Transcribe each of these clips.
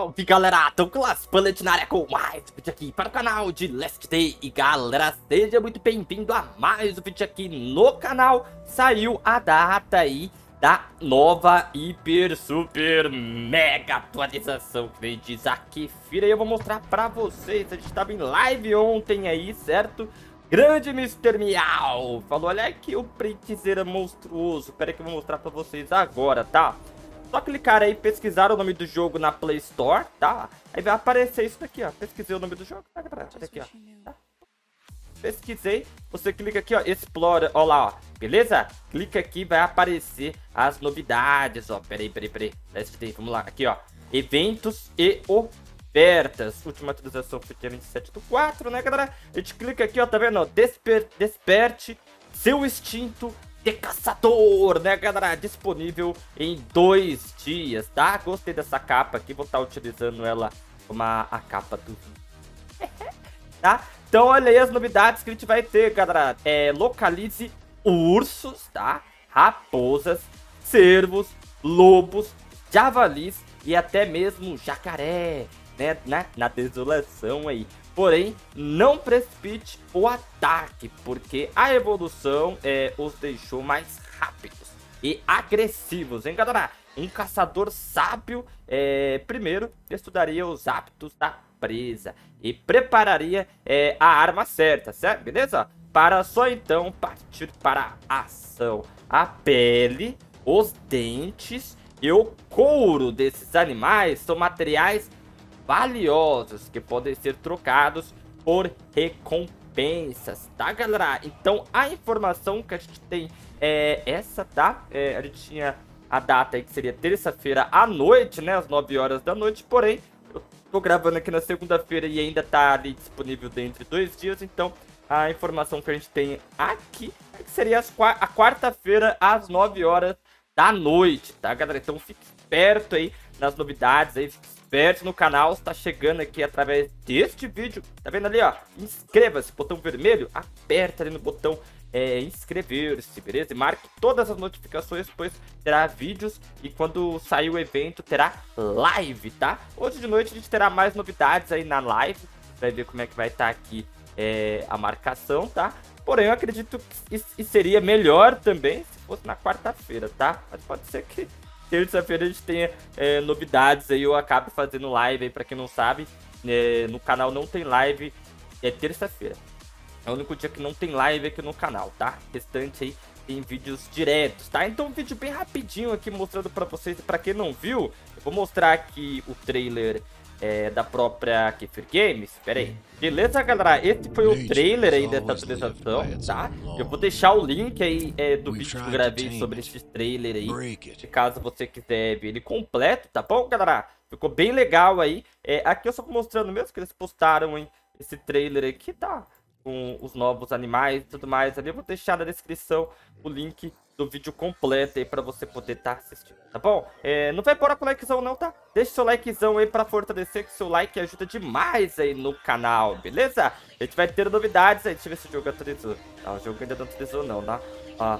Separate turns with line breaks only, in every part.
Salve galera, tô com as Bullet na área com mais um vídeo aqui para o canal de Last Day. E galera, seja muito bem-vindo a mais um vídeo aqui no canal. Saiu a data aí da nova hiper, super, mega atualização que vem de Zakefira. E eu vou mostrar pra vocês, a gente tava em live ontem aí, certo? Grande Mr. Miau falou, olha aqui o printzeira monstruoso. Pera aí que eu vou mostrar pra vocês agora, tá? Só clicar aí, pesquisar o nome do jogo na Play Store, tá? Aí vai aparecer isso daqui, ó. Pesquisei o nome do jogo, tá, galera? Olha aqui, ó. Tá? Pesquisei, você clica aqui, ó, Explora, ó lá, ó. Beleza? Clica aqui, vai aparecer as novidades, ó. Peraí. Vamos lá, aqui, ó. Eventos e ofertas. Última atualização foi dia 27/4, né, galera? A gente clica aqui, ó, tá vendo? Ó? Desperte seu instinto de caçador, né, galera? Disponível em 2 dias, tá? Gostei dessa capa aqui, vou estar utilizando ela como a capa do vídeo. Tá? Então olha aí as novidades que a gente vai ter, galera. Localize ursos, tá? Raposas, cervos, lobos, javalis e até mesmo jacaré, né? Na desolação aí. Porém, não precipite o ataque, porque a evolução os deixou mais rápidos e agressivos, hein, galera? Um caçador sábio, primeiro, estudaria os hábitos da presa e prepararia a arma certa, certo? Beleza? Para só então partir para a ação. A pele, os dentes e o couro desses animais são materiais valiosos que podem ser trocados por recompensas, tá, galera? Então a informação que a gente tem é essa, tá? A gente tinha a data aí que seria terça-feira à noite, né, às 9 horas da noite, porém eu tô gravando aqui na segunda-feira e ainda tá ali disponível dentro de 2 dias, então a informação que a gente tem aqui é que seria a quarta-feira às 9 horas da noite, tá, galera? Então fique esperto aí nas novidades aí, fique esperto no canal, está chegando aqui através deste vídeo, tá vendo ali, ó, inscreva-se, botão vermelho, aperta ali no botão inscrever-se, beleza? E marque todas as notificações, pois terá vídeos e quando sair o evento terá live, tá? Hoje de noite a gente terá mais novidades aí na live, vai ver como é que vai estar aqui a marcação, tá? Porém eu acredito que seria melhor também se fosse na quarta-feira, tá? Mas pode ser que terça-feira a gente tenha novidades aí, eu acabe fazendo live aí, pra quem não sabe, no canal não tem live, terça-feira. É o único dia que não tem live aqui no canal, tá? O restante aí tem vídeos diretos, tá? Então um vídeo bem rapidinho aqui mostrando pra vocês, e pra quem não viu, eu vou mostrar aqui o trailer da própria Kefir Games, pera aí. Beleza, galera? Esse foi o trailer aí dessa atualização, tá? Eu vou deixar o link aí do vídeo que eu gravei sobre esse trailer aí, caso você quiser ver ele completo, tá bom, galera? Ficou bem legal aí. Aqui eu só vou mostrando mesmo que eles postaram, hein, esse trailer aqui, tá? Com os novos animais e tudo mais ali. Eu vou deixar na descrição o link do vídeo completo aí pra você poder estar assistindo, tá bom? Não vai embora com o likezão não, tá? Deixa seu likezão aí pra fortalecer, que seu like ajuda demais aí no canal, beleza? A gente vai ter novidades aí. Deixa eu ver se o jogo atualizou. O jogo ainda não atualizou não, tá? Ó,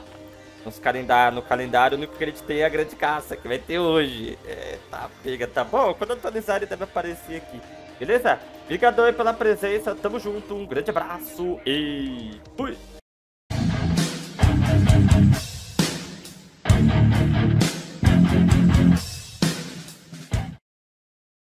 no calendário, o único que a gente tem é a grande caça, que vai ter hoje. Tá, pega, tá bom? Quando atualizar ele deve aparecer aqui, beleza? Obrigadão aí pela presença, tamo junto, um grande abraço e fui!